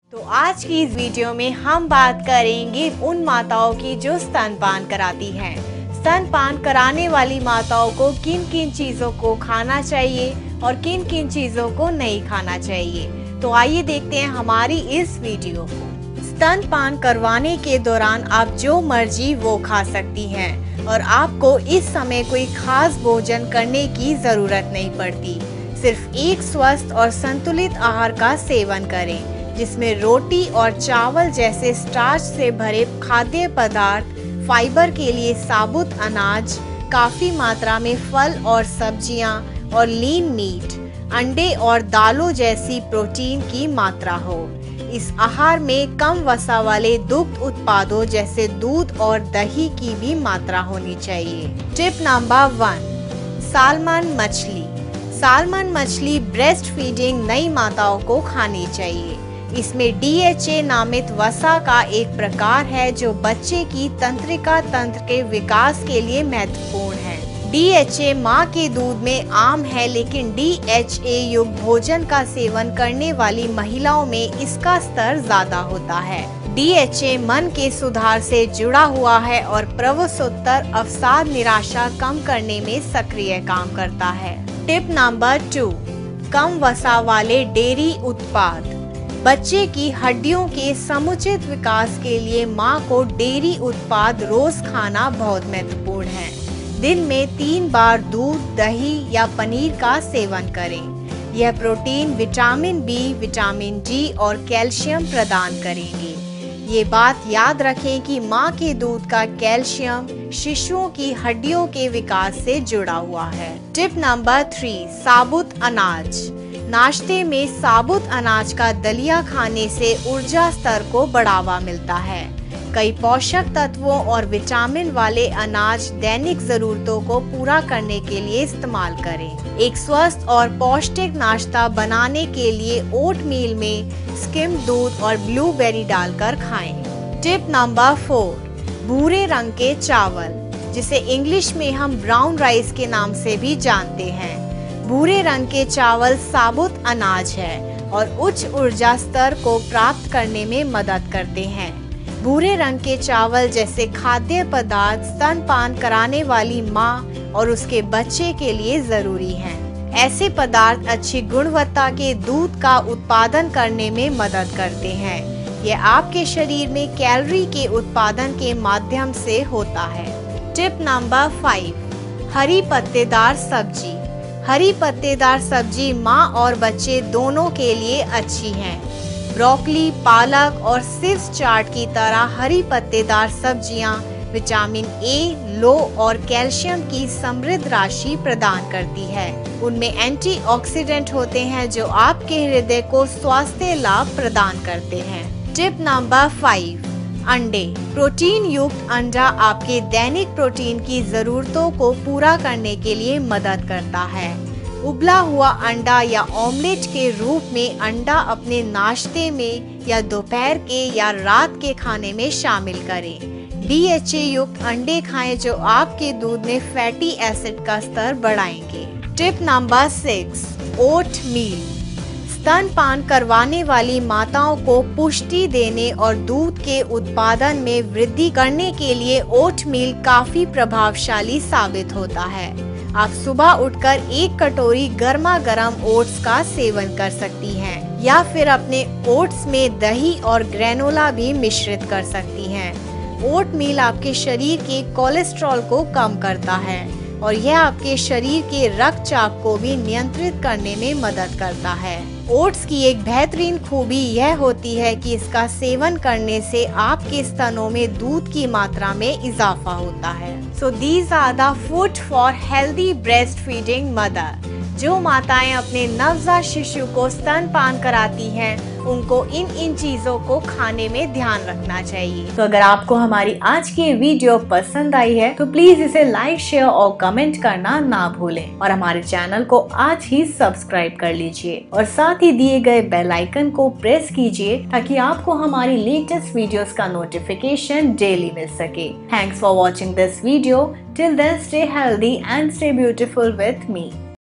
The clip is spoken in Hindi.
तो आज की इस वीडियो में हम बात करेंगे उन माताओं की जो स्तनपान कराती हैं। स्तनपान कराने वाली माताओं को किन किन चीज़ों को खाना चाहिए और किन किन चीज़ों को नहीं खाना चाहिए। तो आइए देखते हैं हमारी इस वीडियो को। स्तनपान करवाने के दौरान आप जो मर्जी वो खा सकती हैं और आपको इस समय कोई खास भोजन करने की ज़रूरत नहीं पड़ती। सिर्फ एक स्वस्थ और संतुलित आहार का सेवन करें जिसमें रोटी और चावल जैसे स्टार्च से भरे खाद्य पदार्थ, फाइबर के लिए साबुत अनाज, काफी मात्रा में फल और सब्जियां और लीन मीट, अंडे और दालों जैसी प्रोटीन की मात्रा हो। इस आहार में कम वसा वाले दुग्ध उत्पादों जैसे दूध और दही की भी मात्रा होनी चाहिए। टिप नंबर 1, सालमन मछली। सालमन मछली ब्रेस्ट फीडिंग नई माताओं को खानी चाहिए। इसमें DHA नामित वसा का एक प्रकार है जो बच्चे की तंत्रिका तंत्र के विकास के लिए महत्वपूर्ण है। DHA माँ के दूध में आम है, लेकिन DHA युक्त भोजन का सेवन करने वाली महिलाओं में इसका स्तर ज्यादा होता है। DHA मन के सुधार से जुड़ा हुआ है और प्रसवोत्तर अवसाद निराशा कम करने में सक्रिय काम करता है। टिप नंबर 2, कम वसा वाले डेयरी उत्पाद। बच्चे की हड्डियों के समुचित विकास के लिए माँ को डेयरी उत्पाद रोज खाना बहुत महत्वपूर्ण है। दिन में 3 बार दूध, दही या पनीर का सेवन करें। यह protein, vitamin B, vitamin D और कैल्शियम प्रदान करेंगे। ये बात याद रखें कि माँ के दूध का कैल्शियम शिशुओं की हड्डियों के विकास से जुड़ा हुआ है। टिप नंबर 3, साबुत अनाज। नाश्ते में साबुत अनाज का दलिया खाने से ऊर्जा स्तर को बढ़ावा मिलता है। कई पोषक तत्वों और विटामिन वाले अनाज दैनिक जरूरतों को पूरा करने के लिए इस्तेमाल करें। एक स्वस्थ और पौष्टिक नाश्ता बनाने के लिए ओटमील में स्किम दूध और ब्लूबेरी डालकर खाएं। टिप नंबर 4, भूरे रंग के चावल, जिसे इंग्लिश में हम ब्राउन राइस के नाम से भी जानते हैं। भूरे रंग के चावल साबुत अनाज है और उच्च ऊर्जा स्तर को प्राप्त करने में मदद करते हैं। भूरे रंग के चावल जैसे खाद्य पदार्थ स्तनपान कराने वाली माँ और उसके बच्चे के लिए जरूरी हैं। ऐसे पदार्थ अच्छी गुणवत्ता के दूध का उत्पादन करने में मदद करते हैं। यह आपके शरीर में कैलोरी के उत्पादन के माध्यम से होता है। टिप नंबर 5, हरी पत्तेदार सब्जी। हरी पत्तेदार सब्जी माँ और बच्चे दोनों के लिए अच्छी हैं। ब्रोकली, पालक और सिव्स चाट की तरह हरी पत्तेदार सब्जियां विटामिन A, लो और कैल्शियम की समृद्ध राशि प्रदान करती है। उनमें एंटीऑक्सीडेंट होते हैं जो आपके हृदय को स्वास्थ्य लाभ प्रदान करते हैं। टिप नंबर 5, अंडे। प्रोटीन युक्त अंडा आपके दैनिक प्रोटीन की जरूरतों को पूरा करने के लिए मदद करता है। उबला हुआ अंडा या ऑमलेट के रूप में अंडा अपने नाश्ते में या दोपहर के या रात के खाने में शामिल करें। DHA युक्त अंडे खाएं जो आपके दूध में फैटी एसिड का स्तर बढ़ाएंगे। Tip number 6, oat meal. स्तनपान करवाने वाली माताओं को पुष्टि देने और दूध के उत्पादन में वृद्धि करने के लिए ओटमील काफी प्रभावशाली साबित होता है। आप सुबह उठकर 1 कटोरी गर्मा गर्म ओट्स का सेवन कर सकती हैं या फिर अपने ओट्स में दही और ग्रेनोला भी मिश्रित कर सकती हैं। ओटमील आपके शरीर के कोलेस्ट्रॉल को कम करता है और यह आपके शरीर के रक्तचाप को भी नियंत्रित करने में मदद करता है। ओट्स की एक बेहतरीन खूबी यह होती है कि इसका सेवन करने से आपके स्तनों में दूध की मात्रा में इजाफा होता है। So these are the food for healthy breast feeding mother. जो माताएं अपने नवजात शिशु को स्तनपान कराती हैं उनको इन चीजों को खाने में ध्यान रखना चाहिए। तो अगर आपको हमारी आज की वीडियो पसंद आई है तो प्लीज इसे लाइक, शेयर और कमेंट करना ना भूलें और हमारे चैनल को आज ही सब्सक्राइब कर लीजिए और साथ ही दिए गए बेल आइकन को प्रेस कीजिए ताकि आपको हमारी लेटेस्ट वीडियोस का नोटिफिकेशन डेली मिल सके। Thanks for watching this video. Till then, stay healthy and stay beautiful with me.